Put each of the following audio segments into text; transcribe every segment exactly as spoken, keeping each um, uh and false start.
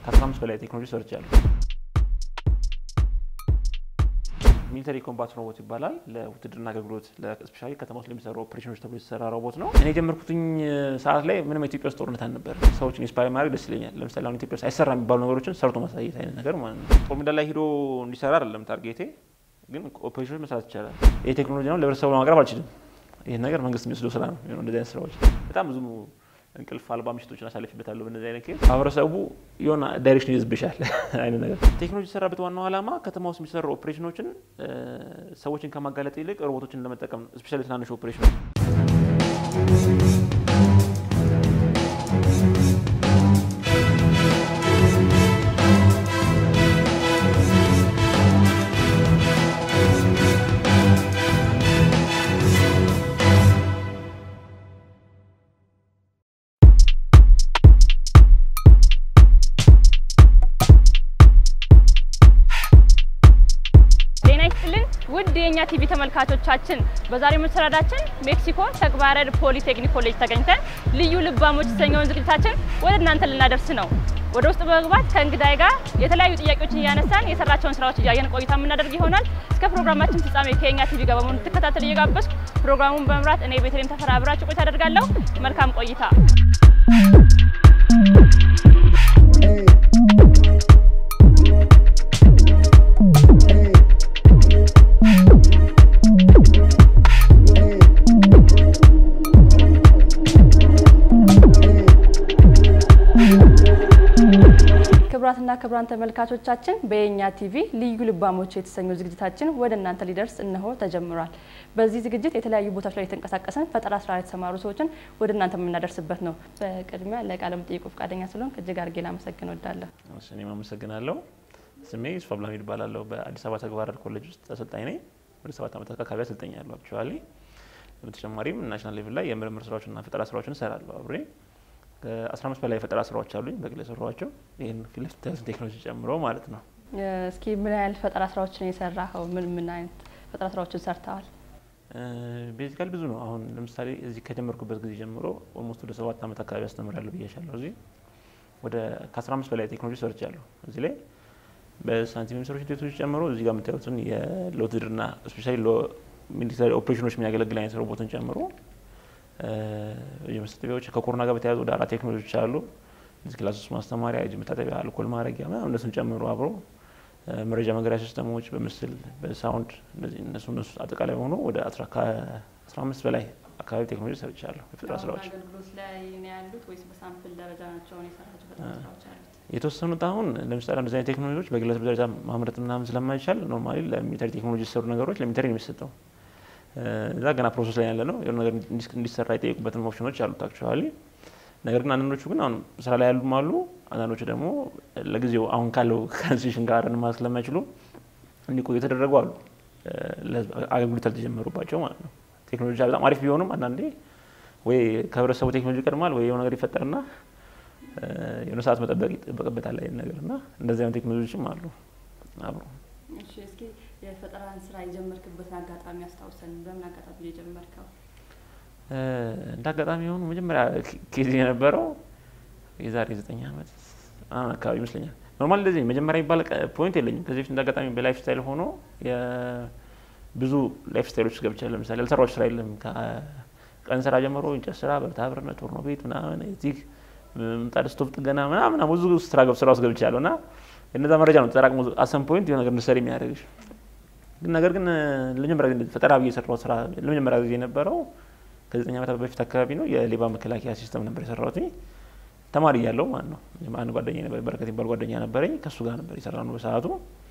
ከአስራ አምስት በላይ ቴክኖሎጂ ሰርቻለሁ። ሚሊተሪ ኮምባት ሮቦት ይባላል። ለውትድርና አገልግሎት ለስፔሻሊ ከተማ ውስጥ ለሚሰሩ ኦፕሬሽኖች ተብሎ የተሰራ ሮቦት ነው። እኔ ጀመርኩትኝ ሰዓት ላይ ምንም ኢትዮጵያ ውስጥ ጦርነት አልነበር። ሰዎችን ኢንስፓየር ማድረግ ደስ ይለኛል። ለምሳሌ አሁን ኢትዮጵያ ውስጥ አይሰራ የሚባሉ ነገሮችን ሰርቶ ማሳየት አይነት ነገር ማለት ነው። ጦር ሜዳ ላይ ሄዶ እንዲሰራ አይደለም ታርጌቴ፣ ግን ኦፕሬሽኖች መስራት ይችላል። ይሄ ቴክኖሎጂ ነው ለህብረተሰቡ ለማቅረብ አልችልም። ይሄ ነገር መንግስት የሚወስደው ስራ ነው። እንደዚህ አይነት ስራዎች በጣም ብዙ እንቅልፍ አልባ ምሽቶችን አሳልፌበታለሁ። በእነዚህ አይነት ኬዝ ማህበረሰቡ የሆነ ዳይሬክሽን ይዝብሻል አይነት ነገር። ቴክኖሎጂ የተሰራበት ዋናው ዓላማ ከተማ ውስጥ የሚሰሩ ኦፕሬሽኖችን ሰዎችን ከማጋለጥ ይልቅ ሮቦቶችን ለመጠቀም ነው። ስፔሻሊ ትናንሽ ኦፕሬሽኖች የኛ ቲቪ ተመልካቾቻችን በዛሬው መሰናዳችን ሜክሲኮ ተግባራዊ ፖሊቴክኒክ ኮሌጅ ተገኝተን ልዩ ልባሞች የተሰኘውን ዝግጅታችን ወደ እናንተ ልናደርስ ነው። ወደ ውስጥ በመግባት ከእንግዳይ ጋር የተለያዩ ጥያቄዎችን እያነሳን የሰራቸውን ስራዎች እያየን ቆይታ የምናደርግ ይሆናል። እስከ ፕሮግራማችን ፍጻሜ ከኛ ቲቪ ጋር በመሆን ተከታተሉ እየጋበዝኩ ፕሮግራሙን በመምራት እኔ ቤተልሔም ተፈራ አብራችሁ ቆይታ አደርጋለሁ። መልካም ቆይታ። ክብራትና ክብራን ተመልካቾቻችን በየኛ ቲቪ ልዩ ልባሞች የተሰኘው ዝግጅታችን ወደ እናንተ ሊደርስ እነሆ ተጀምሯል። በዚህ ዝግጅት የተለያዩ ቦታዎች ላይ የተንቀሳቀሰን ፈጠራ ስራ የተሰማሩ ሰዎችን ወደ እናንተ የምናደርስበት ነው። በቅድሚያ ለቃለ መጠይቁ ፈቃደኛ ስለሆንክ እጅግ አድርጌ ላመሰግን እወዳለሁ። እሺ እኔም አመሰግናለሁ። ስሜ ሱፋብላሚ ይባላልው በአዲስ አበባ ተግባራዊ ኮሌጅ ውስጥ አሰልጣኝ ነኝ። ወደ ሰባት ዓመት አካባቢ አሰልጣኛለሁ አክቹአሊ። በተጨማሪም ናሽናል ሌቭል ላይ የምርምር ስራዎችና ፈጠራ ስራዎችን እሰራለሁ አብሬ። አስራ አምስት በላይ ፈጠራ ስራዎች አሉኝ በግል ሰራዋቸው ይሄን ፊልድ ቴክኖሎጂ ጨምሮ ማለት ነው። እስኪ ምን አይነት ፈጠራ ስራዎችን የሰራኸው? ምን ምን አይነት ፈጠራ ስራዎችን ሰርተዋል? ቤዚካሊ ብዙ ነው። አሁን ለምሳሌ እዚህ ከጀመርኩበት ጊዜ ጀምሮ ኦልሞስት ወደ ሰባት ዓመት አካባቢ አስተምራለሁ ብዬሻለሁ። እዚህ ወደ ከአስራ አምስት በላይ ቴክኖሎጂ ሰርቻለሁ። እዚህ ላይ በሳይንቲፊክ ሪሰርች ቴክኖሎጂ ጨምሮ እዚህ ጋር የምታዩትን የሎትድርና ስፔሻሊ ሚሊተሪ ኦፕሬሽኖች የሚያገለግል አይነት ሮቦትን ጨምሮ የመስተቢያዎች ከኮሮና ጋር በተያያዙ ወደ አራት ቴክኖሎጂዎች አሉ። እዚህ ክላስ ውስጥ ማስተማሪያ፣ እጅ መታጠቢያ፣ አልኮል ማረጊያ ምናምን እነሱን ጨምሮ አብሮ መረጃ መገሪያ ሲስተሞች በምስል በሳውንድ እንደዚህ እነሱ እነሱ አጠቃላይ ሆኖ ወደ አስራ አምስት በላይ አካባቢ ቴክኖሎጂ ሰርቻለሁ። የፈጠራ ስራዎች አገልግሎት ላይ ነው ያሉት ወይስ በሳምፕል ደረጃ ናቸው የሰራቸው ፈጠራ ስራዎች አሉት? የተወሰኑት አሁን ለምሳሌ እንደዚህ አይነት ቴክኖሎጂዎች በግለሰብ ደረጃ ማምረት ምናምን ስለማይቻል ኖርማሊ ለሚሊተሪ ቴክኖሎጂ የተሰሩ ነገሮች ለሚሊተሪ ነው የሚሰጠው። እዛ ገና ፕሮሰስ ላይ ያለ ነው። የሆነ ነገር እንዲሰራ የጠየቁበትን ኦፕሽኖች አሉት አክቹአሊ። ነገር ግን አንዳንዶቹ ግን አሁን ስራ ላይ ያሉም አሉ። አንዳንዶቹ ደግሞ ለጊዜው አሁን ካለው ትራንዚሽን ጋር እንማር ስለማይችሉ እንዲቆዩ የተደረጉ አሉ። አገልግሎት አልተጀመሩባቸው ማለት ነው። ቴክኖሎጂ በጣም አሪፍ ቢሆንም አንዳንዴ ወይ ከህብረተሰቡ ቴክኖሎጂ ቀድማል ወይ የሆነ ነገር ይፈጠርና የሆነ ሰዓት መጠበቅ ይጠበቅበታል አይነት ነገርና እንደዚህ አይነት ቴክኖሎጂዎችም አሉ አብሮ። እሺ እስኪ የፈጠራን ስራ የጀመርክበት አጋጣሚ አስታውሰን። በምን አጋጣሚ የጀመርከው? እንደ አጋጣሚ ሆኖ መጀመሪያ ኬዝ የነበረው የዛሬ ዘጠኝ ዓመት አካባቢ ይመስለኛል። ኖርማል እንደዚህ መጀመሪያ የሚባል ፖይንት የለኝም። ከዚህ በፊት እንደ አጋጣሚ በላይፍ ስታይል ሆኖ ብዙ ላይፍ ስታይሎች ገብቻለሁ። ለምሳሌ ያልሰራሁት ስራ የለም። ከቀን ስራ ጀምሮ እንጨት ስራ፣ ብረታ ብረት፣ ቶርኖ ቤት ምናምን እዚህ ምጣድ ስቶቭ ጥገና ምናምን ብዙ ስራ ገብ ስራ ውስጥ ገብቻለሁና እነዛ መረጃ ነው ተጠራቅሞ አሰም ፖይንት የሆነ ነገር እንድትሰሪ የሚያደርግሽ። ግን ነገር ግን ለመጀመሪያ ጊዜ ፈጠራ ብዬ የሰራሁት ስራ ለመጀመሪያ ጊዜ የነበረው ከዘጠኝ ዓመት በፊት አካባቢ ነው። የሌባ መከላከያ ሲስተም ነበር የሰራሁት ተማሪ እያለሁ ማለት ነው። አንድ ጓደኛዬ ነበር በረከት ይባል ጓደኛ ነበረኝ። ከሱ ጋር ነበር የሰራነው በሰዓቱ።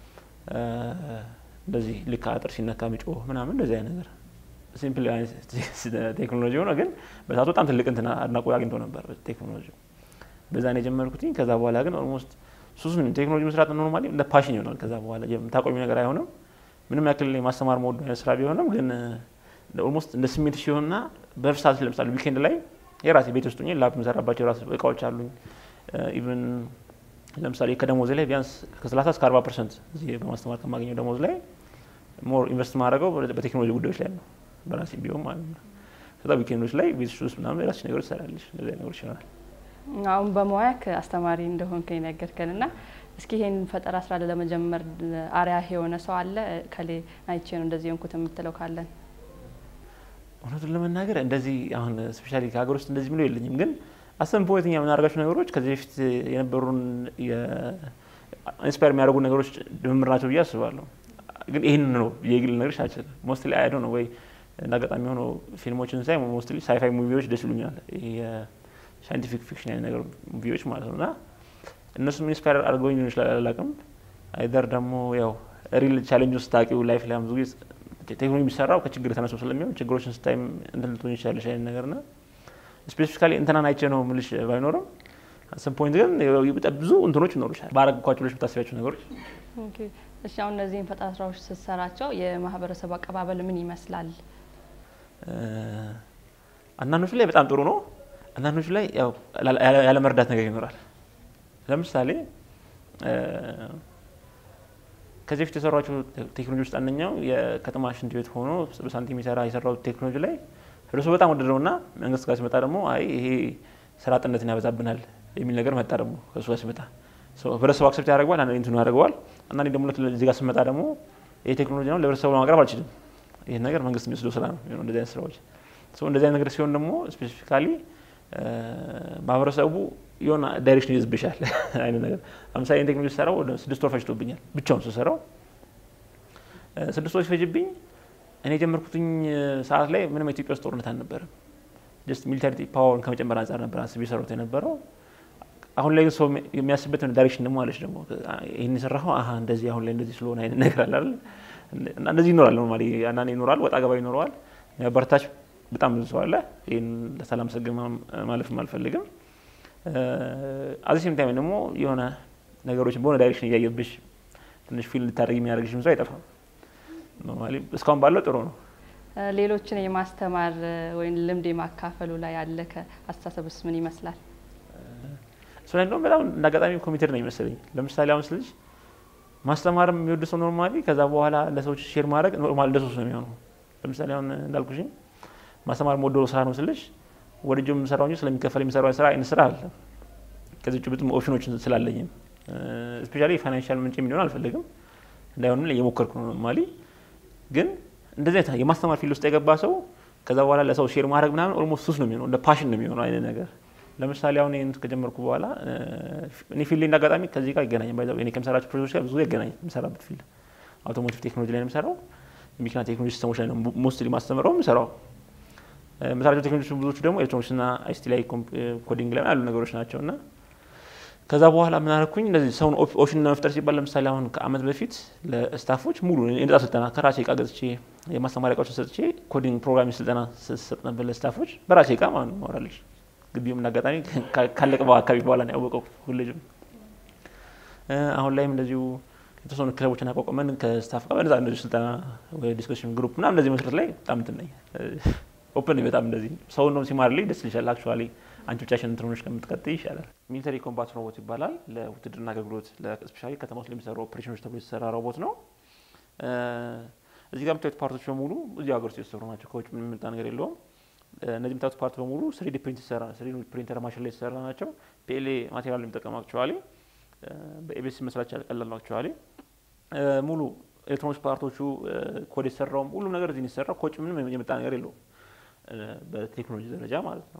እንደዚህ ልክ አጥር ሲነካ የሚጮህ ምናምን እንደዚህ አይነት ነገር ሲምፕል ቴክኖሎጂ ሆነ። ግን በሰዓቱ በጣም ትልቅ እንትና አድናቆት አግኝቶ ነበር ቴክኖሎጂ። በዛ ነው የጀመርኩት። ከዛ በኋላ ግን ኦልሞስት ሱስ ምን ቴክኖሎጂ መስራት ኖርማሊ እንደ ፓሽን ይሆናል። ከዛ በኋላ የምታቆሚው ነገር አይሆንም። ምንም ያክል ማስተማር ሞድ ነው ስራ ቢሆንም ግን ኦልሞስት እንደ ስሜት ሲሆንና በፍሳት ለምሳሌ ዊኬንድ ላይ የራሴ ቤት ውስጥ ሆኜ ላብ መሰራባቸው ራስ እቃዎች አሉኝ። ኢቭን ለምሳሌ ከደሞዝ ላይ ቢያንስ ከ30 እስከ አርባ ፐርሰንት እዚህ በማስተማር ከማገኘው ደሞዝ ላይ ሞር ኢንቨስት ማድረገው በቴክኖሎጂ ጉዳዮች ላይ ነው በራሴ ቢሆን ማለት ነው። ከዛ ዊኬንዶች ላይ ቤት ውስጥ ምናምን የራስሽ ነገሮች ትሰራለሽ። እንደዚህ ነገሮች ይሆናል። አሁን በሙያክ አስተማሪ እንደሆንከኝ ነገርከንና እስኪ ይሄን ፈጠራ ስራ ለመጀመር አሪያ የሆነ ሰው አለ ከሌ አይቼ ነው እንደዚህ እንኩት የምትለው ካለን? እውነቱን ለመናገር እንደዚህ አሁን ስፔሻሊ ከሀገር ውስጥ እንደዚህ ምለው የለኝም ግን አሰም ፖይንትኛ ምን አርጋችሁ ነገሮች ከዚህ በፊት የነበሩን የኢንስፓየር የሚያደርጉ ነገሮች ድምር ናቸው ብዬ አስባለሁ ግን ይሄን ነው የግል ነገሮች አይደለም ሞስትሊ አይ ዶንት ኖ ወይ እንዳጋጣሚ ሆኖ ፊልሞችን ሳይ ሞስትሊ ሳይፋይ ሙቪዎች ደስ ይሉኛል የሳይንቲፊክ ፊክሽን አይነት ነገር ሙቪዎች ማለት ነውና እነሱ ኢንስፓየር አድርገውኝ ነው ይችላል አላውቅም አይደር ደግሞ ያው ሪል ቻሌንጅ ውስጥ ታቂው ላይፍ ላይ አምዙ ቴክኖሎጂ የሚሰራው ከችግር ተነስቶ ስለሚሆን ችግሮችን ስታይም እንትን ልትሆን ይችላል ሻይ ነገርና ስፔሲፊካሊ እንተና ናይቼ ነው ምልሽ ባይኖርም ሰም ፖይንት ግን በጣም ብዙ እንትኖች ይኖሩሻል ባረጋኳቸው ልጅ ብታስቢያቸው ነገሮች ኦኬ እሺ አሁን እነዚህን ፈጠራ ስራዎች ስትሰራቸው የማህበረሰብ አቀባበል ምን ይመስላል? አንዳንዶቹ ላይ በጣም ጥሩ ነው አንዳንዶቹ ላይ ያው ያለ መርዳት ነገር ይኖራል ለምሳሌ ከዚህ በፊት የሰራቸው ቴክኖሎጂ ውስጥ አንደኛው የከተማ ሽንት ቤት ሆኖ በሳንቲም ይሰራ የሰራው ቴክኖሎጂ ላይ እርሱ በጣም ወደደውና መንግስት ጋር ሲመጣ ደግሞ አይ ይሄ ስራ አጥነትን ያበዛብናል የሚል ነገር መጣ ደግሞ ከሱ ጋር ሲመጣ ሶ ህብረተሰቡ አክሰፕት ያደርጋል አንዴ እንትኑ ያደርጋል አንዴ ደግሞ ለዚህ ጋር ሲመጣ ደግሞ ይሄ ቴክኖሎጂ ነው ለህብረተሰቡ ማቅረብ አልችልም ይሄ ነገር መንግስት የሚወስደው ስራ ነው ነው እንደዚህ አይነት ስራዎች ሶ እንደዚህ አይነት ነገር ሲሆን ደግሞ ስፔሲፊካሊ ማህበረሰቡ የሆነ ዳይሬክሽን ይዝብሻል አይነት ነገር አምሳይ ቴክኖሎጂ ሰራው ወደ ስድስት ወር ፈጅቶብኛል ብቻውን ሰራው ስድስት ወር ፈጅብኝ እኔ ጀመርኩትኝ ሰዓት ላይ ምንም ኢትዮጵያ ውስጥ ጦርነት አልነበረም ጀስት ሚሊታሪ ፓወርን ከመጨመር አንፃር ነበር አስቤ ሰራውት የነበረው አሁን ላይ ሰው የሚያስበት ነው ዳይሬክሽን ደግሞ አለሽ ደግሞ ይሄን ሰራው አሃ እንደዚህ አሁን ላይ እንደዚህ ስለሆነ አይነት ነገር አለ አይደል እንደዚህ ይኖራል ነው ማለት ያናኔ ይኖራል ወጣ ገባ ይኖራል በርታች በጣም ብዙ ሰው አለ ይሄን ለሰላም ሰግማ ማለፍ ማልፈልግም አዚህም ታይም ደግሞ የሆነ ነገሮችን በሆነ ዳይሬክሽን ያያየብሽ ትንሽ ፊል ልታደርጊ የሚያደርግሽም ሰው አይጠፋም ኖርማሊ እስካሁን ባለው ጥሩ ነው ሌሎችን የማስተማር ወይ ልምድ የማካፈሉ ላይ ያለ ከአስተሳሰብስ ምን ይመስላል? ሶ እንደውም በጣም እንዳጋጣሚ ኮሚቴድ ነው ይመስለኝ ለምሳሌ አሁን ስለዚህ ማስተማርም የሚወድ ሰው ኖርማሊ ከዛ በኋላ ለሰዎች ሼር ማድረግ ኖርማል ለሰዎች ነው የሚሆነው ለምሳሌ አሁን እንዳልኩሽ ማስተማር ሞዴል ስራ ነው ስለዚህ ወደጆም ሰራው እንጂ ስለሚከፈል የሚሰራው ስራ አይነት ስራ አለ ከዚህ ውጭ ብዙ ኦፕሽኖች ስላለኝ ስፔሻሊ ፋይናንሻል ምንጭ የሚሆን አልፈልግም እንዳይሆንም ለየሞከርኩ ነው ኖርማሊ ግን እንደዚህ አይነት የማስተማር ፊልድ ውስጥ የገባ ሰው ከዛ በኋላ ለሰው ሼር ማድረግ ምናምን ኦልሞስት ሱስ ነው የሚሆነው እንደ ፓሽን ነው የሚሆነው አይነት ነገር ለምሳሌ አሁን እኔን ከጀመርኩ በኋላ እኔ ፊልድ እንዳጋጣሚ ከዚህ ጋር ይገናኛል ባይዘው እኔ ከምሰራቸው ፕሮጀክቶች ጋር ብዙ ይገናኛል የምሰራበት ፊልድ አውቶሞቲቭ ቴክኖሎጂ ላይ ነው የምሰራው የሚካና ቴክኖሎጂ ሲስተሞች ላይ ነው ሞስትሊ ማስተምረው የምሰራው መሰረታዊ ቴክኖሎጂ ብዙዎች ደግሞ ኤሌክትሮኒክስ እና አይሲቲ ላይ ኮዲንግ ላይ ያሉ ነገሮች ናቸውና ከዛ በኋላ ምን አደረኩኝ እንደዚህ ሰውን ኦፕሽን ለመፍጠር ሲባል ለምሳሌ አሁን ከአመት በፊት ለስታፎች ሙሉ እንደዛ ስልጠና ከራሴ ዕቃ ገዝቼ የማስተማሪያ ዕቃዎችን ሰጥቼ ኮዲንግ ፕሮግራሚንግ ስልጠና ሰጥ ነበር ለስታፎች በራሴ ዕቃ ማለት ነው ወራለሽ ግቢውም እንዳጋጣሚ ካለቀ በአካባቢ በኋላ ነው ያወቀው ሁሉም አሁን ላይም እንደዚሁ የተወሰኑ ክለቦችን አቋቁመን ከስታፍ ጋር እንደዛ እንደዚህ ስልጠና ወይ ዲስከሽን ግሩፕ ምናምን እንደዚህ መስራት ላይ በጣም እንትነኝ ኦፕን በጣም እንደዚህ ሰው ነው ሲማርልኝ ደስ ይላል አክቹአሊ አንቺ ብቻሽን እንትኖች ከምትቀጥይ ይሻላል ሚሊተሪ ኮምባት ሮቦት ይባላል ለውትድርና አገልግሎት ለስፔሻሊ ከተማ ውስጥ ለሚሰሩ ኦፕሬሽኖች ተብሎ የተሰራ ሮቦት ነው እዚህ ጋር የምታዩት ፓርቶች በሙሉ እዚህ ሀገር ውስጥ የተሰሩ ናቸው ከውጭ ምንም የመጣ ነገር የለውም እነዚህ የምታዩት ፓርት በሙሉ ስሪ ዲ ፕሪንት ይሰራ ስሪ ዲ ፕሪንተር ማሽን ላይ የተሰራ ናቸው ፒኤልኤ ማቴሪያል የሚጠቀም አክቹአሊ በኤቢኤስ መስራች ያቀላል አክቹአሊ ሙሉ ኤሌክትሮኒክስ ፓርቶቹ ኮድ የተሰራው ሁሉ ነገር እዚህ ነው ከውጭ ምንም የመጣ ነገር የለውም በቴክኖሎጂ ደረጃ ማለት ነው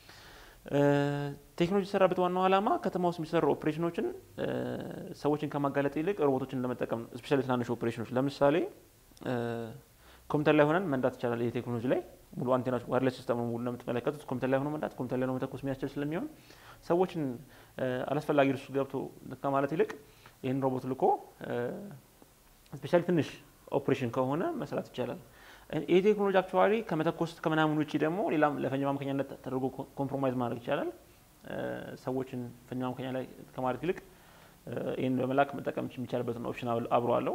ቴክኖሎጂ ሰራበት ዋናው አላማ ከተማ ውስጥ የሚሰሩ ኦፕሬሽኖችን ሰዎችን ከማጋለጥ ይልቅ ሮቦቶችን ለመጠቀም ስፔሻሊ ትናንሽ ኦፕሬሽኖች ለምሳሌ ኮምፒውተር ላይ ሆነን መንዳት ይችላል ይሄ ቴክኖሎጂ ላይ ሙሉ አንቴናዎች ዋየርለስ ሲስተም ሙሉ ለምትመለከቱት ኮምፒውተር ላይ ሆኖ መንዳት ኮምፒውተር ላይ ነው መተኮስ የሚያስችል ስለሚሆን ሰዎችን አላስፈላጊ ርሱ ገብቶ ከማለት ይልቅ ይሄን ሮቦት ልኮ ስፔሻሊ ትንሽ ኦፕሬሽን ከሆነ መስራት ይችላል ይሄ ቴክኖሎጂ አክቹአሊ ከመተኮስ ከመናሙን ውጪ ደግሞ ሌላም ለፈኛ ማምከኛነት ተደርጎ ኮምፕሮማይዝ ማድረግ ይችላል ሰዎችን ፈኛ ማምከኛ ላይ ከማድረግ ይልቅ ይሄን በመላክ መጠቀም የሚቻልበትን ኦፕሽን አብሮ አለው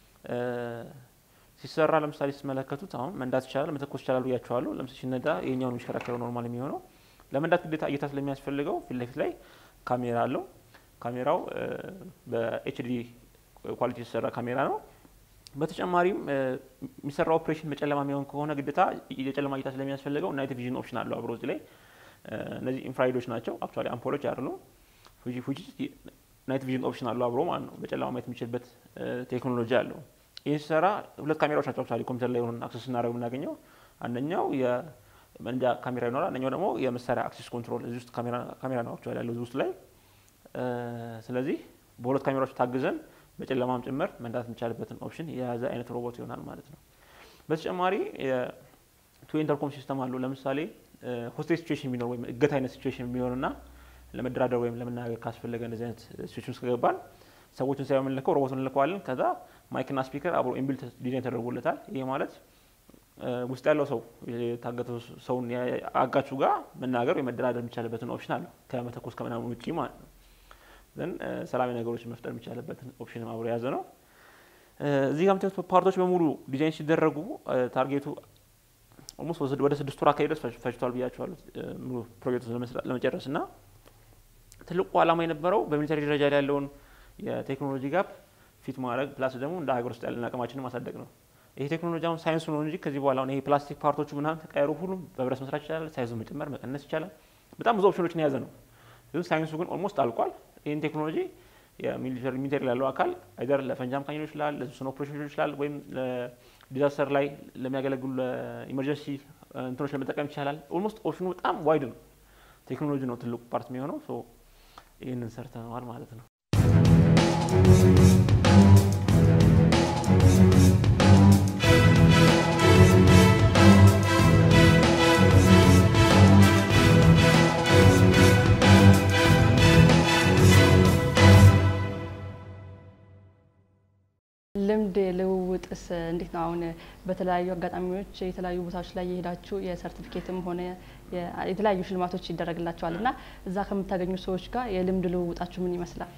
ሲሰራ ለምሳሌ ሲመለከቱት አሁን መንዳት ይችላል መተኮስ ይችላል ያቻዋለሁ ለምሳሌ ሲነዳ ይሄኛው ነው የሚሽከራከረው ኖርማል የሚሆነው ለመንዳት ግዴታ እይታ ስለሚያስፈልገው ፊት ለፊት ላይ ካሜራ አለው ካሜራው በኤችዲ ኳሊቲ የተሰራ ካሜራ ነው በተጨማሪም የሚሰራው ኦፕሬሽን በጨለማ የሚሆን ከሆነ ግዴታ የጨለማ እይታ ስለሚያስፈልገው ናይት ቪዥን ኦፕሽን አለው አብሮ እዚህ ላይ እነዚህ ኢንፍራሬዶች ናቸው አክቹአሊ አምፖሎች አይደሉም which which ናይት ቪዥን ኦፕሽን አለው አብሮ ማለት ነው በጨለማ ማየት የሚችልበት ቴክኖሎጂ አለው ይሄ ሰራ ሁለት ካሜራዎች ናቸው አክቹአሊ ኮምፒውተር ላይ ሆነን አክሰስ እናደርግ የምናገኘው አንደኛው የመንጃ ካሜራ ይኖራል አንደኛው ደግሞ የመሳሪያ አክሰስ ኮንትሮል እዚህ ውስጥ ካሜራ ካሜራ ነው አክቹአሊ ያለው እዚህ ውስጥ ላይ ስለዚህ በሁለት ካሜራዎች ታግዘን በጨለማም ጭምር መንዳት የሚቻልበትን ኦፕሽን የያዘ አይነት ሮቦት ይሆናል ማለት ነው በተጨማሪ ቱ ኢንተርኮም ሲስተም አለው ለምሳሌ ሆስቴጅ ሲቹዌሽን ቢኖር ወይም እገታ አይነት ሲቹዌሽን ቢኖርና ለመደራደር ወይም ለመናገር ካስፈለገ እንደዚህ አይነት ሲቹዌሽን ውስጥ ከገባን ሰዎችን ሳይሆን የምንልከው ሮቦቱን እንልከዋለን ከዛ ማይክና ስፒከር አብሮ ኢንቢልት ዲዛይን ተደርጎለታል ይሄ ማለት ውስጥ ያለው ሰው የታገተው ሰውን አጋቹ ጋር መናገር ወይ መደራደር የሚቻልበትን ኦፕሽን አለው ከመተኮስ ከመናምን ውጪ ማለት ነው ዘን ሰላማዊ ነገሮችን መፍጠር የሚቻልበትን ኦፕሽን አብሮ የያዘ ነው እዚህ ጋር ምትት ፓርቶች በሙሉ ዲዛይን ሲደረጉ ታርጌቱ almost ወደ ስድስት ወር አካባቢ ድረስ ፈጅቷል ብያቸዋለሁ ሙሉ ፕሮጀክቱን ለመጨረስና ትልቁ ዓላማ የነበረው በሚሊተሪ ደረጃ ላይ ያለውን የቴክኖሎጂ ጋፕ ፊት ማድረግ ፕላስ ደግሞ እንደ ሀገር ውስጥ ያለን አቅማችንን ማሳደግ ነው ይሄ ቴክኖሎጂ አሁን ሳይንስ ነው እንጂ ከዚህ በኋላ አሁን ይሄ ፕላስቲክ ፓርቶቹ ምናምን ተቀየሩ ሁሉም በብረት መስራት ይችላል ሳይዙ መጨመር መቀነስ ይችላል በጣም ብዙ ኦፕሽኖችን የያዘ ነው ግን ሳይንሱ ግን ኦልሞስት አልቋል ይሄን ቴክኖሎጂ የሚሊተሪ ሚሊተሪ ያለው አካል አይደር ለፈንጃም ካኝ ሊሆን ይችላል ለሱን ኦፕሬሽን ሊሆን ይችላል ወይም ለዲዛስተር ላይ ለሚያገለግሉ ኢመርጀንሲ እንትኖች ለመጠቀም ይችላል ኦልሞስት ኦፕሽኑ በጣም ዋይድ ነው ቴክኖሎጂ ነው ትልቁ ፓርት የሚሆነው ሶ ይሄንን ሰርተናል ማለት ነው ልምድ ልውውጥስ እንዴት ነው አሁን በተለያዩ አጋጣሚዎች የተለያዩ ቦታዎች ላይ የሄዳችሁ የሰርቲፊኬትም ሆነ የተለያዩ ሽልማቶች ይደረግላችኋልና እዛ ከምታገኙ ሰዎች ጋር የልምድ ልውውጣችሁ ምን ይመስላል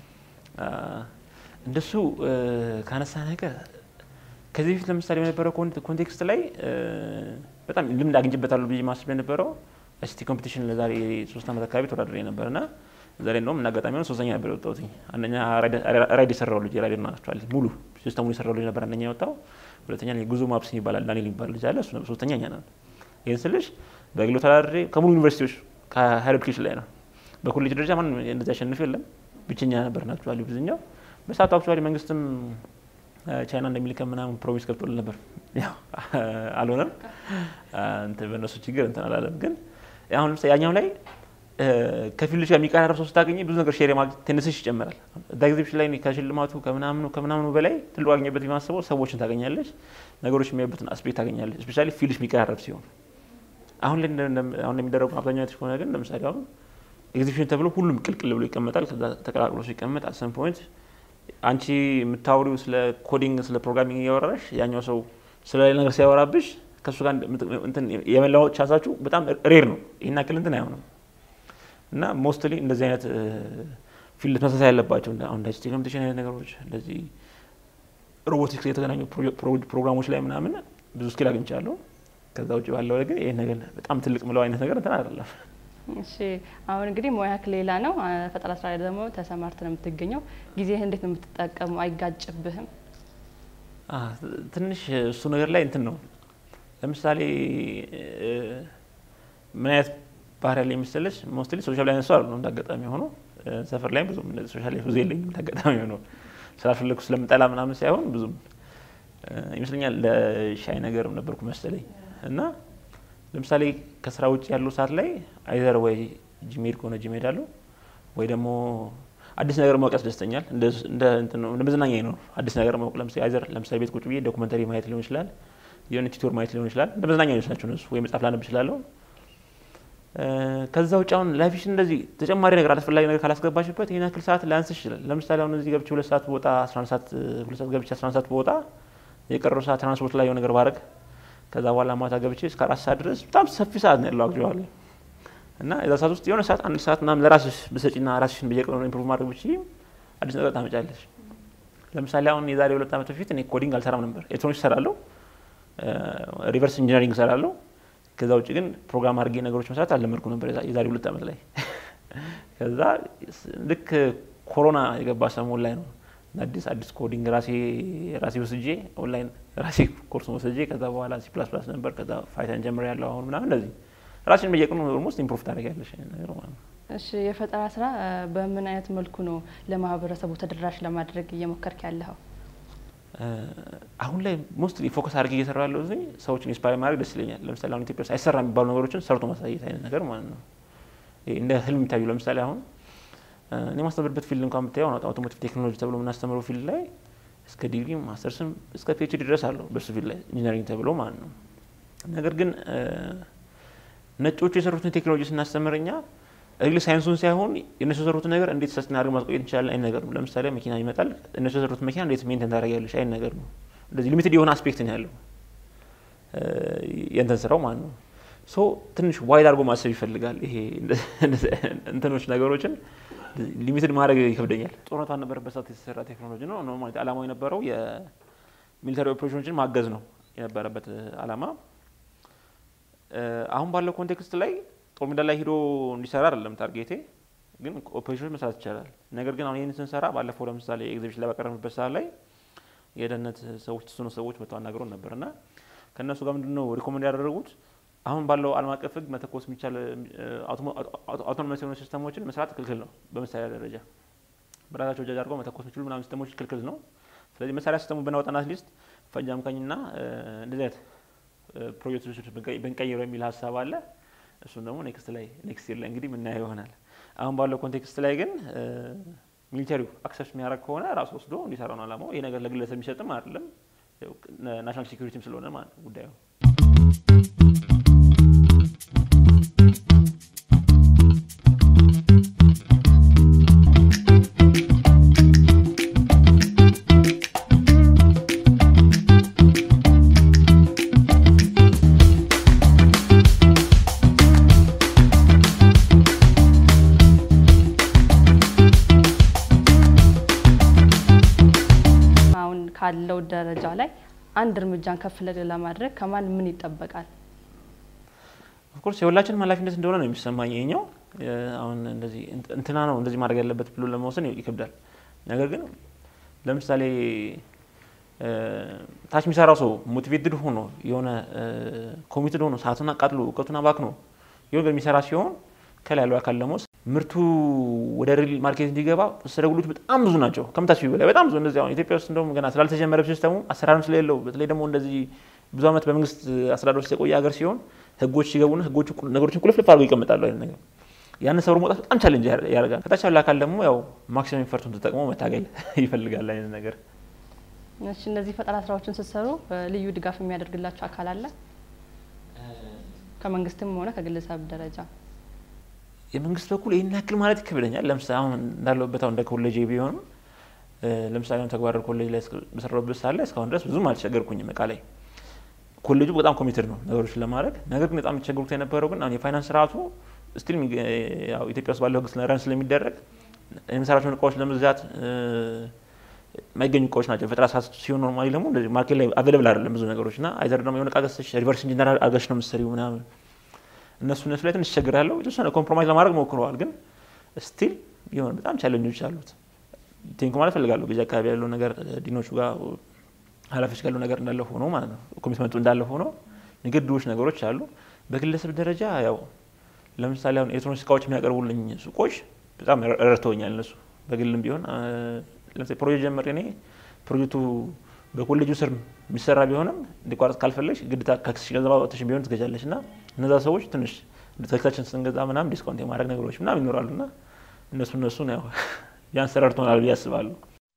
እንደሱ ካነሳ ነገር ከዚህ በፊት ለምሳሌ የነበረው ኮንቴክስት ላይ በጣም ልምድ አግኝቼበታለሁ ብዬ ማስብ የነበረው ኤስቲ ኮምፒቲሽን ለዛሬ ሶስት አመት አካባቢ ተወዳድሬ ነበርና ዛሬ እንደውም እናጋጣሚ ነው ሶስተኛ ነበር የወጣሁት አንደኛ ራይድ የሰራው ልጅ ራይድ ነው አክቹአሊ ሙሉ ሲስተሙን የሰራው ልጅ ነበር አንደኛ የወጣው ሁለተኛ ነው ጉዞ ማፕስ ይባላል ዳንኤል ይባላል ልጅ አለ እሱ ነው ሶስተኛ ነው ይሄን ስልሽ በግሎ ተወዳድሬ ከሙሉ ዩኒቨርሲቲዎች ከሃይር ኤጁኬሽን ላይ ነው በኮሌጅ ደረጃ ማን እንደዛ ያሸንፍ የለም ብቸኛ ነበር አክቹአሊ ብዙኛው በሳቱ አክቹአሊ መንግስትም ቻይና እንደሚልከም ምናምን ፕሮሚስ ገብቶል ነበር ያው አልሆነም እንት በነሱ ችግር እንት አላለም ግን አሁን ያኛው ላይ ከፊልሽ የሚቀራረብ ሰው ስታገኝ ብዙ ነገር ሼር ማግኘት ተነስሽ ይጨምራል ዳግዚብሽ ላይ ከሽልማቱ ከምናምኑ ከምናምኑ በላይ ትልቁ አገኘበት የሚያስበው ሰዎችን ታገኛለሽ ነገሮች የሚያዩበትን አስፔክት ታገኛለሽ ስፔሻሊ ፊልሽ የሚቀራረብ ሲሆን አሁን ላይ አሁን የሚደረጉ አብዛኛው አይነት ሆነ ግን ለምሳሌ አሁን ኤግዚቢሽን ተብሎ ሁሉም ቅልቅል ብሎ ይቀመጣል ከዛ ተቀላቅሎ ሲቀመጥ at some point አንቺ የምታወሪው ስለ ኮዲንግ ስለ ፕሮግራሚንግ ያወራሽ ያኛው ሰው ስለ ሌላ ነገር ሲያወራብሽ ከሱ ጋር እንትን የመላው ቻንሳችሁ በጣም ሬር ነው ይሄን አክል እንትን አይሆንም እና ሞስትሊ እንደዚህ አይነት ፊልድ ተመሳሳይ ያለባቸው እንደ አሁን ዳይስቲ ኮምፒቲሽን አይነት ነገሮች እንደዚህ ሮቦቲክስ የተገናኙ ፕሮግራሞች ላይ ምናምን ብዙ ስኪል አግኝቻለሁ ከዛ ውጪ ባለው ግን ይሄ ነገር በጣም ትልቅ ምለው አይነት ነገር እንትን አይደለም እሺ አሁን እንግዲህ ሞያክ ሌላ ነው ፈጠራ ስራ ደግሞ ተሰማርተ ነው የምትገኘው ጊዜህ እንዴት ነው የምትጠቀመው አይጋጭብህም አ ትንሽ እሱ ነገር ላይ እንትን ነው ለምሳሌ ምን አይነት ባህሪያ ላይ መስለሽ ሞስትሊ ሶሻል ላይ ነሳው ነው እንዳጋጣሚ ሆኖ ሰፈር ላይ ብዙ ሶሻል ላይ ብዙ የለኝም እንዳጋጣሚ ሆኖ ስላልፈለኩ ስለምጠላ ምናምን ሳይሆን ብዙ ይመስለኛል ለሻይ ነገር ነበርኩ መሰለኝ እና ለምሳሌ ከስራ ውጪ ያለው ሰዓት ላይ አይዘር ወይ ጂሜል ኮነ ጂሜል አለው ወይ ደግሞ አዲስ ነገር ማወቅ ያስደስተኛል እንደ እንደ እንትን ነው መዝናኛ ነው አዲስ ነገር ማወቅ ለምሳሌ አይዘር ለምሳሌ ቤት ቁጭ ብዬ ዶክመንተሪ ማየት ሊሆን ይችላል የሆነ ቲዩቶር ማየት ሊሆን ይችላል እንደ መዝናኛ ነው ስለቻችሁ ነው ወይ መጽሐፍ ላነብ ይችላልው ከዛው ጫውን ላይፍሽ እንደዚህ ተጨማሪ ነገር አላስፈላጊ ነገር ካላስገባሽበት ይሄን አክል ሰዓት ላንስሽ ይችላል ለምሳሌ አሁን እዚህ ገብቼ ሁለት ሰዓት ወጣ አስራ አንድ ሰዓት ሁለት ሰዓት ገብቼ አስራ አንድ ሰዓት ወጣ የቀረው ሰዓት ትራንስፖርት ላይ የሆነ ነገር ባረግ ከዛ በኋላ ማታ ገብቼ እስከ አራት ሰዓት ድረስ በጣም ሰፊ ሰዓት ነው ያለው አክቹዋሊ እና እዛ ሰዓት ውስጥ የሆነ ሰዓት አንድ ሰዓት ምናምን ለራስሽ በሰጪና ራስሽን በየቀኑ ኢምፕሩቭ ማድረግ ብቻ አዲስ ነገር ታመጫለሽ ለምሳሌ አሁን የዛሬ ሁለት አመት በፊት እኔ ኮዲንግ አልሰራም ነበር ኤሌክትሮኒክስ ሰራለሁ ሪቨርስ ኢንጂነሪንግ ሰራለሁ ከዛ ውጪ ግን ፕሮግራም አድርጌ ነገሮች መስራት አልለመድኩ ነበር የዛሬ ሁለት አመት ላይ ከዛ ልክ ኮሮና የገባ ሰሞን ላይ ነው አዲስ አዲስ ኮዲንግ ራሴ ራሴ ወስጄ ኦንላይን ራሴ ኮርስ ወስጄ ከዛ በኋላ ሲ ፕላስ ፕላስ ነበር ከዛ ፋይተን ጀምር ያለው አሁን ምናምን እንደዚህ ራስን በየቀኑ ኦልሞስት ኢምፕሩቭ ታደርጋለሽ ነገር ማለት ነው። እሺ የፈጠራ ስራ በምን አይነት መልኩ ነው ለማህበረሰቡ ተደራሽ ለማድረግ እየሞከርክ ያለኸው? አሁን ላይ ሞስትሊ ፎከስ አድርጌ እየሰራሁ ያለው እዚህ ሰዎችን ኢንስፓየር ማድረግ ደስ ይለኛል። ለምሳሌ አሁን ኢትዮጵያ ውስጥ አይሰራ የሚባሉ ነገሮችን ሰርቶ ማሳየት አይነት ነገር ማለት ነው። እንደ ህልም ይታዩ። ለምሳሌ አሁን እኔ ማስተምርበት ፊልድ እንኳን ብታየው አውቶሞቲቭ ቴክኖሎጂ ተብሎ የምናስተምረው ፊልድ ላይ እስከ ዲግሪ ማስተርስም እስከ ፒኤችዲ ድረስ አለው በሱ ፊልድ ላይ ኢንጂነሪንግ ተብሎ ማለት ነው። ነገር ግን ነጮቹ የሰሩትን ቴክኖሎጂ ስናስተምርኛ ሪል ሳይንሱን ሳይሆን የነሱ የሰሩትን ነገር እንዴት ሰስቴን አድርገን ማስቆየት እንችላለን አይነት ነገር ነው። ለምሳሌ መኪና ይመጣል እነሱ የሰሩትን መኪና እንዴት ሜንቴን ታደርጊያለሽ አይነት ነገር ነው። እንደዚህ ሊሚትድ የሆነ አስፔክት ነው ያለው የእንትን ስራው ማለት ነው። ሶ ትንሽ ዋይድ አድርጎ ማሰብ ይፈልጋል። ይሄ እንትኖች ነገሮችን ሊሚትድ ማድረግ ይከብደኛል። ጦርነቱ አልነበረበት ሰዓት የተሰራ ቴክኖሎጂ ነው ነው ማለት አላማው የነበረው የሚሊተሪ ኦፕሬሽኖችን ማገዝ ነው የነበረበት አላማ። አሁን ባለው ኮንቴክስት ላይ ጦር ሜዳ ላይ ሄዶ እንዲሰራ አይደለም ታርጌቴ፣ ግን ኦፕሬሽኖች መስራት ይችላል። ነገር ግን አሁን ይሄን ስንሰራ ባለፈው ለምሳሌ ኤግዚቢሽን ላይ ባቀረብንበት ሰዓት ላይ የደህንነት ሰዎች ተሰኑ ሰዎች መጥተው አናግረውን ነበርና ከነሱ ጋር ምንድነው ሪኮመንድ ያደረጉት አሁን ባለው ዓለም አቀፍ ህግ መተኮስ የሚቻል አውቶኖመስ የሆኑ ሲስተሞችን መስራት ክልክል ነው። በመሳሪያ ደረጃ በራሳቸው ጃጅ አድርገው መተኮስ የሚችሉ ምናምን ሲስተሞች ክልክል ነው። ስለዚህ መሳሪያ ሲስተሙ በናወጣናት ሊስት ፈንጂ አምካኝና እንደዚህ አይነት ፕሮጀክቶች ብንቀይረው የሚል ሀሳብ አለ። እሱን ደግሞ ኔክስት ላይ ኔክስት ይር ላይ እንግዲህ ምናየው ይሆናል። አሁን ባለው ኮንቴክስት ላይ ግን ሚሊተሪው አክሰስ የሚያደርግ ከሆነ ራሱ ወስዶ እንዲሰራ ነው አላማው። ይሄ ነገር ለግለሰብ የሚሰጥም አይደለም፣ ናሽናል ሴኩሪቲም ስለሆነ ማለት ጉዳዩ። ካለው ደረጃ ላይ አንድ እርምጃን ከፍ ለማድረግ ከማን ምን ይጠበቃል? ኦፍ ኮርስ የሁላችንም ኃላፊነት እንደሆነ ነው የሚሰማኝ። ይሄኛው አሁን እንደዚህ እንትና ነው እንደዚህ ማድረግ ያለበት ብሎ ለመወሰን ይከብዳል። ነገር ግን ለምሳሌ ታች የሚሰራው ሰው ሞቲቬትድ ሆኖ የሆነ ኮሚትድ ሆኖ ሰዓቱን አቃጥሎ እውቀቱን አባክኖ የሆነ የሚሰራ ሲሆን ከላይ ያለው አካል ደግሞ ምርቱ ወደ ሪል ማርኬት እንዲገባ ስትረግሉት በጣም ብዙ ናቸው። ከምታስቢ በላይ በጣም ብዙ እንደዚህ አሁን ኢትዮጵያ ውስጥ እንደውም ገና ስላልተጀመረ ሲስተሙ አሰራርም ስለሌለው በተለይ ደግሞ እንደዚህ ብዙ አመት በመንግስት አስተዳደር ውስጥ የቆየ ሀገር ሲሆን ህጎች ሲገቡና ህጎች ነገሮችን ቁልፍልፍ አድርገው ይቀመጣሉ አይደል ነገር ያን ሰብሮ መውጣት በጣም ቻሌንጅ ያደርጋል። ከታች ያለው አካል ደግሞ ያው ማክሲመም ኢፈርቱን ተጠቅሞ መታገል ይፈልጋል አይደል ነገር። እሺ እነዚህ ፈጠራ ስራዎችን ስትሰሩ ልዩ ድጋፍ የሚያደርግላችሁ አካል አለ? ከመንግስትም ሆነ ከግለሰብ ደረጃ? የመንግስት በኩል ይሄን ያክል ማለት ይከብደኛል። ለምሳሌ አሁን እንዳለበት አሁን ኮሌጅ ቢሆን ለምሳሌ አሁን ተግባር ኮሌጅ ላይ በሰራሁበት ሳለ እስካሁን ድረስ ብዙም አልተቸገርኩኝም። እቃ ላይ ኮሌጁ በጣም ኮሚትድ ነው ነገሮችን ለማድረግ። ነገር ግን በጣም ተቸገርኩት የነበረው ግን አሁን የፋይናንስ ስርዓቱ ስቲል ያው ኢትዮጵያ ውስጥ ባለው ህግ ስለራን ስለሚደረግ የምሰራቸውን እቃዎች ለመግዛት ማይገኙ እቃዎች ናቸው። ፈጠራ ሲሆን ኖርማሊ ደግሞ እንደዚህ ማርኬት ላይ አቬለብል አይደለም ብዙ ነገሮችና አይዘር ደግሞ የሆነ እቃ ገዝተሽ ሪቨርስ ኢንጂነር አድርገሽ ነው የምትሰሪው ምናምን እነሱ እነሱ ላይ ትንሽ ቸግራለሁ። የተወሰነ ኮምፕሮማይዝ ለማድረግ ሞክረዋል፣ ግን ስቲል የሆነ በጣም ቻሌንጆች አሉት። ቲንክ ማለት ፈልጋለሁ በዚህ አካባቢ ያለው ነገር ዲኖቹ ጋር ኃላፊዎች ጋር ያለው ነገር እንዳለ ሆኖ ማለት ነው ኮሚትመንቱ እንዳለ ሆኖ ንግዶች ነገሮች አሉ። በግለሰብ ደረጃ ያው ለምሳሌ አሁን ኤሌክትሮኒክስ እቃዎች የሚያቀርቡልኝ ሱቆች በጣም ረድተውኛል። እነሱ በግልም ቢሆን ለምሳሌ ፕሮጀክት ጀመረ እኔ ፕሮጀክቱ በኮሌጁ ስር የሚሰራ ቢሆንም እንዲቋረጥ ካልፈለግሽ ግዴታ ከክስሽ ገንዘብ አውጥተሽ ቢሆን ትገዣለሽና እነዛ ሰዎች ትንሽ ለተከታችን ስንገዛ ምናምን ዲስካውንት የማድረግ ነገሮች ምናምን ይኖራሉና እነሱ እነሱ ነው ያን ሰራርቶናል ብዬ አስባለሁ።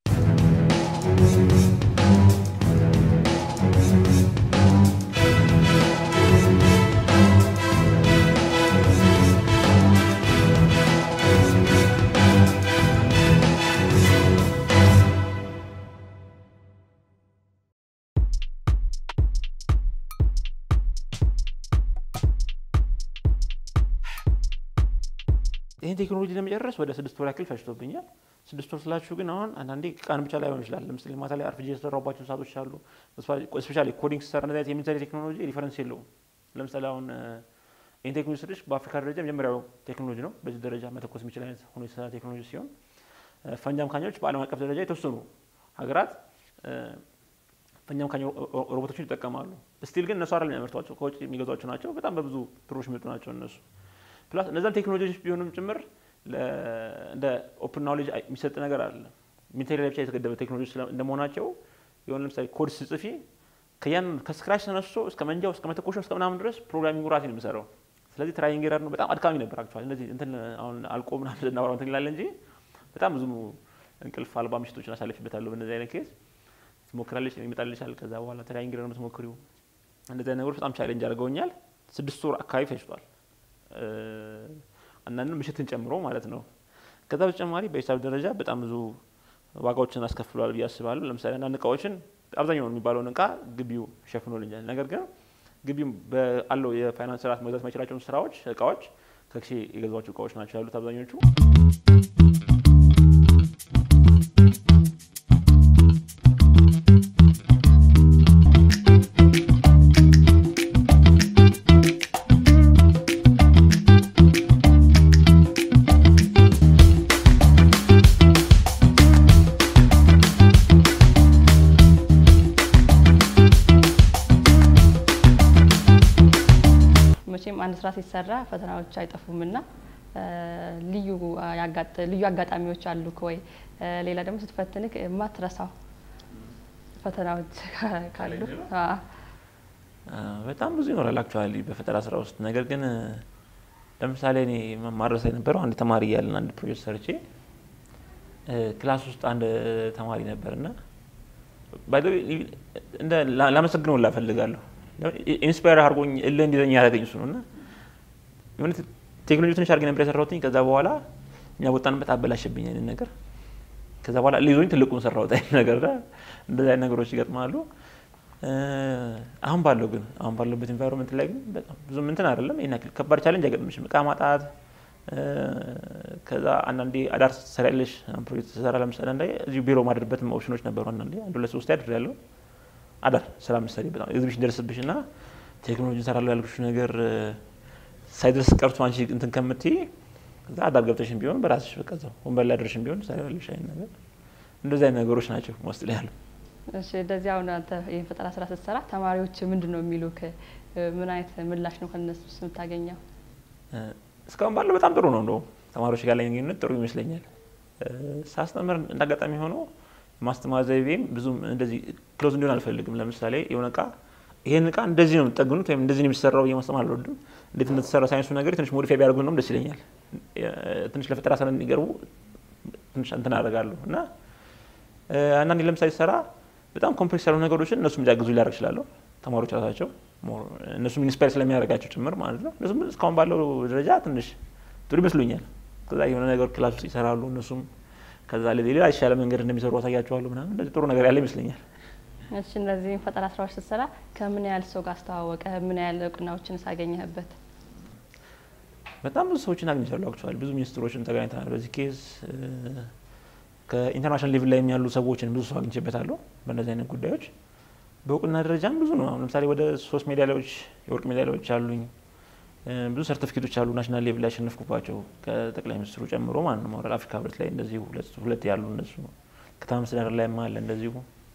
ይሄን ቴክኖሎጂ ለመጨረስ ወደ ስድስት ወር ያክል ፈጅቶብኛል። ስድስት ወር ስላችሁ ግን አሁን አንዳንዴ ቀን ብቻ ላይ ሆነ ይችላል። ለምሳሌ ማታ ላይ አርፍጄ የሰራሁባቸው ሰዓቶች አሉ። ስፔሻሊ ኮዲንግ ሰራ እንደዚህ የሚሰራ ቴክኖሎጂ ሪፈረንስ የለውም። ለምሳሌ አሁን ይሄን ቴክኖሎጂ ስልሽ በአፍሪካ ደረጃ መጀመሪያው ቴክኖሎጂ ነው በዚህ ደረጃ መተኮስ የሚችል አይነት ሆኖ የተሰራ ቴክኖሎጂ ሲሆን ፈንጂ አምካኞች በዓለም አቀፍ ደረጃ የተወሰኑ ሀገራት ፈኛም ካኝ ሮቦቶችን ይጠቀማሉ ስቲል ግን እነሱ አይደለም የሚያመርቷቸው ከውጭ የሚገዟቸው ናቸው በጣም በብዙ ብሮች የሚመጡ ናቸው እነሱ ፕላስ እነዛን ቴክኖሎጂዎች ቢሆንም ጭምር እንደ ኦፕን ናውሌጅ የሚሰጥ ነገር አይደለም ሚሊተሪ ላይ ብቻ የተገደበ ቴክኖሎጂ እንደመሆናቸው የሆነ ለምሳሌ ኮድ ሲጽፊ ከያን ከስክራች ተነስቶ እስከ መንጃው እስከ መተኮሻው እስከ ምናምን ድረስ ፕሮግራሚንግ ራሴ ነው የምሰራው ስለዚህ ትራይንግ ኤረር ነው በጣም አድካሚ ነበር አክቹዋሊ እንደዚህ እንትን አሁን አልቆ ምናምን እናወራው እንትን ይላል እንጂ በጣም ብዙ እንቅልፍ አልባ ምሽቶችን አሳልፌበታለሁ በእነዚህ አይነት ኬዝ ትሞክራለች ይመጣልሻል ከዛ በኋላ ትራይንግ ኤረር ነው ትሞክሪው እንደዚህ አይነት ነገሮች በጣም ቻሌንጅ አድርገውኛል ስድስት ወር አካባቢ ፈጅቷል አንዳንድ ምሽትን ጨምሮ ማለት ነው ከዛ በተጨማሪ በሂሳብ ደረጃ በጣም ብዙ ዋጋዎችን አስከፍሏል ብያስባለሁ ለምሳሌ አንዳንድ እቃዎችን አብዛኛው የሚባለውን እቃ ግቢው ሸፍኖልኛል ነገር ግን ግቢው በአለው የፋይናንስ ስርዓት መግዛት ማይችላቸውን ስራዎች እቃዎች ከክሼ የገዛቸው እቃዎች ናቸው ያሉት አብዛኞቹ አንድ ስራ ሲሰራ ፈተናዎች አይጠፉምና ልዩ ያጋጥ ልዩ አጋጣሚዎች አሉ ኮይ ሌላ ደግሞ ስትፈትንክ ማትረሳው ፈተናዎች ካሉ አ በጣም ብዙ ይኖራል አክቹአሊ በፈጠራ ስራ ውስጥ ነገር ግን ለምሳሌ እኔ ማረሳ የነበረው አንድ ተማሪ ያለን አንድ ፕሮጀክት ሰርቼ ክላስ ውስጥ አንድ ተማሪ ነበርና ባይዶ እንደ ላመሰግነው ላፈልጋለሁ ኢንስፓየር አድርጎኝ እለ እንዲዘኛ ያደረገኝ እሱ ነውና የሆነ ቴክኖሎጂ ትንሽ አድርገን ነበር የሰራሁትኝ ከዛ በኋላ እኛ ወጣንበት አበላሽብኝ አይነት ነገር ከዛ በኋላ ሊዞኝ ትልቁን ሰራሁት አይነት ነገር እንደዛ አይነት ነገሮች ይገጥማሉ አሁን ባለው ግን አሁን ባለበት ኢንቫይሮንመንት ላይ ግን በጣም ብዙ እንትን አይደለም እና ከባድ ቻሌንጅ አይገጥምሽም እቃ ማጣት ከዛ አንዳንዴ አዳር ሰራለሽ ፕሮጀክት ሰራ ለምሳሌ አንዴ እዚህ ቢሮ ማድረበት ኦፕሽኖች ነበሩ አንዳንዴ አንድ ሁለት ሶስት ያድርያለሁ አዳር ሰራ መሰለኝ በጣም ኤግዚቢሽን ደርስብሽና ቴክኖሎጂ ሰራለው ያልኩሽ ነገር ሳይድረስ ቀርቶ አንቺ እንትን ከምትይ ከዛ አዳር ገብተሽም ቢሆን በራስሽ በቃ ወንበር ላይ አድርሽም ቢሆን ሰራለሽ አይነት ነገር እንደዚህ አይነት ነገሮች ናቸው ውስጥ ላይ ያለው እሺ እንደዚህ አሁን አንተ የፈጠራ ስራ ስትሰራ ተማሪዎች ምንድነው የሚሉክ ምን አይነት ምላሽ ነው ከነሱ የምታገኘው እስካሁን ባለው በጣም ጥሩ ነው እንደው ተማሪዎች ጋር ላይ ግንኙነት ጥሩ ይመስለኛል ሳስተምር እንዳጋጣሚ ሆኖ ማስተማር ዘይቤም ብዙም እንደዚህ ክሎዝ እንዲሆን አልፈልግም ለምሳሌ የሆነ እቃ ይሄን እቃ እንደዚህ ነው የምትጠግኑት ወይም እንደዚህ ነው የሚሰራው የማስተማር አልወድም እንዴት እንደተሰራ ሳይንሱ ነገር ትንሽ ሞዲፋይ ቢያደርጉት ነው ደስ ይለኛል ትንሽ ለፈጠራ ስራ እንዲገርቡ ትንሽ እንትን አደርጋለሁ እና አንዳንዴ ለምሳሌ ሰራ በጣም ኮምፕሌክስ ያሉ ነገሮችን እነሱም እንዲያግዙ ሊያደርግ ይችላል ተማሪዎች ራሳቸው እነሱም ኢንስፓየር ስለሚያደርጋቸው ጭምር ማለት ነው እነሱም እስካሁን ባለው ደረጃ ትንሽ ጥሩ ይመስሉኛል ከዛ የሆነ ነገር ክላስ ውስጥ ይሰራሉ እነሱም ከዛ ለሌላ ይሻለ መንገድ እንደሚሰሩ አሳያቸዋለሁ ምናምን እንደዚህ ጥሩ ነገር ያለ ይመስለኛል እሺ እንደዚህ ፈጠራ ስራዎች ስትሰራ ከምን ያህል ሰው ጋር አስተዋወቀ ምን ያህል እውቅናዎችን ሳገኘህበት በጣም ብዙ ሰዎችን አግኝቻለሁ አክቹአሊ ብዙ ሚኒስትሮችን ተገናኝተናል በዚህ ኬዝ ከኢንተርናሽናል ሌቭል ላይ የሚያሉ ሰዎችን ብዙ ሰው አግኝቼበታለሁ በእነዚህ አይነት ጉዳዮች በእውቅና ደረጃም ብዙ ነው ለምሳሌ ወደ ሶስት ሜዳሊያዎች የወርቅ ሜዳሊያዎች አሉኝ ብዙ ሰርቲፊኬቶች አሉ ናሽናል ሌቭል ላይ ያሸነፍኩባቸው ከጠቅላይ ሚኒስትሩ ጨምሮ ማለት ነው ወደ አፍሪካ ህብረት ላይ እንደዚህ ሁለት ሁለት ያሉ እነሱ ከተማ መስተዳድር ላይ ማለት እንደዚህ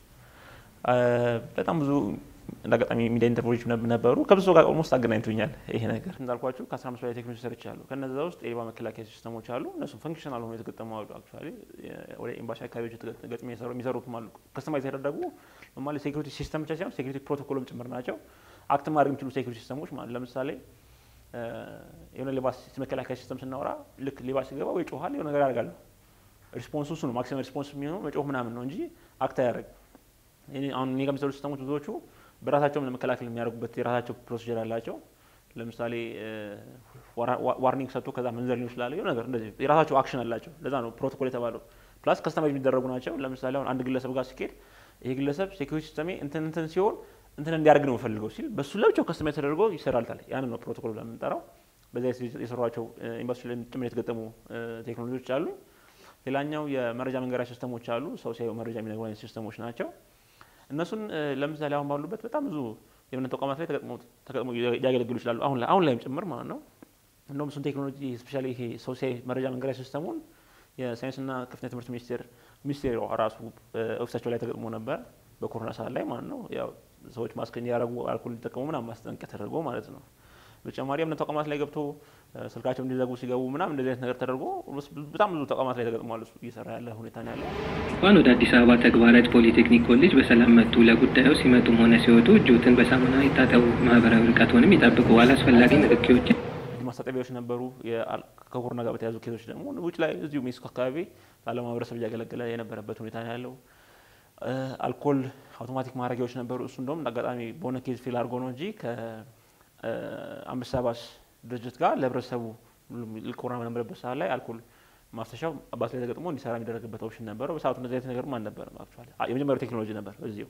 በጣም ብዙ እንዳጋጣሚ ሚዲያ ኢንተርቪዎች ነበሩ ከብዙ ጋር ኦልሞስት አገናኝቶኛል ይሄ ነገር እንዳልኳችሁ ከአስራ አምስት በላይ ቴክኖሎጂ ሰርቻለሁ ከነዛ ውስጥ ኤባ መከላከያ ሲስተሞች አሉ እነሱ ፈንክሽናል ሆኖ የተገጠሙ አሉ አክቹአሊ ወደ ኤምባሲ አካባቢዎች ተገጥመው የሚሰሩ የሚሰሩት ማለት ከስተማይዝ የተደረጉ ማለት ሴኩሪቲ ሲስተም ብቻ ሳይሆን ሴኩሪቲ ፕሮቶኮልም ጭምር ናቸው አክት ማድረግ የሚችሉ ሴኩሪቲ ሲስተሞች ማለት ለምሳሌ የሆነ ሌባ መከላከያ ሲስተም ስናወራ ልክ ሌባ ሲገባ ወይ ጮሃል የሆነ ነገር ያደርጋል ሪስፖንሱ እሱ ነው ማክሲመም ሪስፖንስ የሚሆነው መጮህ ምናምን ነው እንጂ አክት አያደርግም እኔ አሁን እኔ ጋር የሚሰሩ ሲስተሞች ብዙዎቹ በራሳቸው ለመከላከል የሚያደርጉበት የራሳቸው ፕሮሲጀር አላቸው ለምሳሌ ዋርኒንግ ሰጥቶ ከዛ መንዘር ሊሆን ይችላል የሆነ ነገር እንደዚህ የራሳቸው አክሽን አላቸው ለዛ ነው ፕሮቶኮል የተባለው ፕላስ ከስተማይዝ የሚደረጉ ናቸው ለምሳሌ አሁን አንድ ግለሰብ ጋር ሲኬድ ይሄ ግለሰብ ሴኩሪቲ ሲስተም እንትን እንትን ሲሆን እንትን እንዲያርግ ነው ፈልገው ሲል በሱ ለብቻው ከስተማይዝ ተደርጎ ይሰራልታል ያን ነው ፕሮቶኮል ብለን የምንጠራው በዛ የሰሯቸው ኤምባሲ ላይ ጭምር የተገጠሙ ቴክኖሎጂዎች አሉ ሌላኛው የመረጃ መንገሪያ ሲስተሞች አሉ ሰው ሲያዩ መረጃ የሚነግሩ ሲስተሞች ናቸው እነሱን ለምሳሌ አሁን ባሉበት በጣም ብዙ የምንተ ተቋማት ላይ ተገጥመው ተገጥመው ያገለግሉ ይችላሉ አሁን አሁን ላይም ጭምር ማለት ነው እንደውም እሱን ቴክኖሎጂ ስፔሻሊ ይሄ ሰው ሲያይ መረጃ መንገሪያ ሲስተሙን የሳይንስና ከፍተኛ ትምህርት ሚኒስቴር ሚኒስቴሩ ራሱ ኦፊሳቸው ላይ ተገጥሞ ነበር በኮሮና ሰዓት ላይ ማለት ነው ያው ሰዎች ማስከኝ ያረጉ አልኮል ሊጠቀሙ ምናምን ማስጠንቀቂያ ተደርጎ ማለት ነው በተጨማሪ እምነት ተቋማት ላይ ገብቶ ስልካቸው እንዲዘጉ ሲገቡ ምናምን እንደዚህ አይነት ነገር ተደርጎ በጣም ብዙ ተቋማት ላይ ተገጥሟል እሱ እየሰራ ያለ ሁኔታ ነው ያለው እንኳን ወደ አዲስ አበባ ተግባራት ፖሊቴክኒክ ኮሌጅ በሰላም መጡ ለጉዳዩ ሲመጡም ሆነ ሲወጡ እጆትን በሳሙና ይታጠቡ ማህበራዊ ርቀትንም ይጠብቁ አላስፈላጊ ንክኪዎች ማስታጠቢያዎች ነበሩ ከኮሮና ጋር በተያያዙ ኬዞች ደግሞ ውጭ ላይ እዚሁ ሜክሲኮ አካባቢ ለማህበረሰብ እያገለገለ የነበረበት ሁኔታ ነው ያለው አልኮል አውቶማቲክ ማረጊያዎች ነበሩ እሱ እንደውም አጋጣሚ ቦነ ኬዝ ፊል አድርጎ ነው እንጂ ከአምስት ሰባስ ድርጅት ጋር ለህብረተሰቡ ለኮሮና በነበረበት ሰዓት ላይ አልኮል ማፍሰሻው አባስ ላይ ተገጥሞ እንዲሰራ የሚደረግበት ኦፕሽን ነበር በሰዓቱ እንደዚህ አይነት ነገር ማን ነበር አክቹአሊ የመጀመሪያው ቴክኖሎጂ ነበር እዚሁ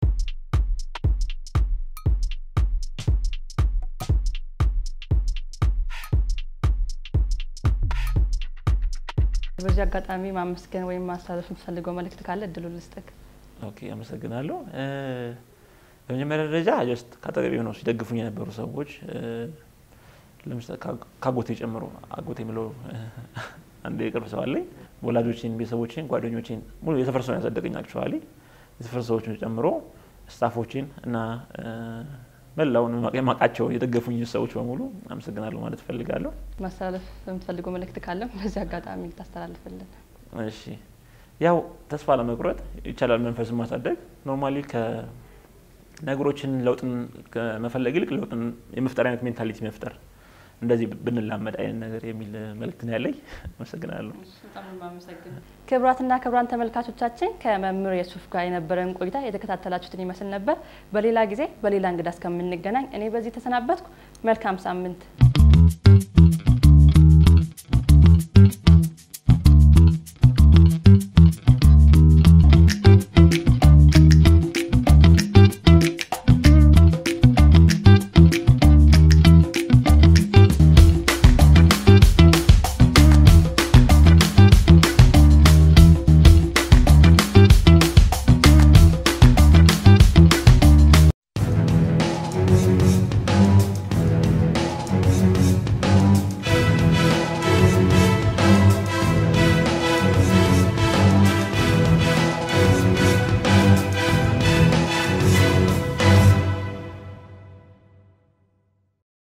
በዚህ አጋጣሚ ማመስገን ወይም ማሳለፍ ፈልገው መልእክት ካለ እድሉን ልስጥክ ኦኬ አመሰግናለሁ በመጀመሪያ ደረጃ ጀስት ካጠገቤ ሆነው ሲደግፉኝ የነበሩ ሰዎች ለምሳሌ ካጎቴ ጨምሮ አጎቴ ምለው አንዴ ቅርብ ሰው አለኝ ወላጆቼን ቤተሰቦቼን ጓደኞቼን ሙሉ የሰፈር ሰው ያሳደገኝ አክቹአሊ የሰፈር ሰዎችን ጨምሮ ስታፎቼን እና መላውን ማቃቸው የደገፉኝ ሰዎች በሙሉ አመሰግናለሁ ማለት ፈልጋለሁ ማሳለፍ የምትፈልገው መልእክት ካለ በዚህ አጋጣሚ ታስተላልፈልን እሺ ያው ተስፋ ለመቁረጥ ይቻላል መንፈስ ማሳደግ ኖርማሊ ከነገሮችን ለውጥን ከመፈለግ ይልቅ ለውጥን የመፍጠር አይነት ሜንታሊቲ መፍጠር እንደዚህ ብንላመድ አይነት ነገር የሚል መልእክት ነው ያለኝ አመሰግናለሁ በጣም ማመሰግናለሁ ክብራትና ክብራን ተመልካቾቻችን ከመምህር የሱፍ ጋር የነበረን ቆይታ የተከታተላችሁትን ይመስል ነበር በሌላ ጊዜ በሌላ እንግዳ እስከምንገናኝ እኔ በዚህ ተሰናበትኩ መልካም ሳምንት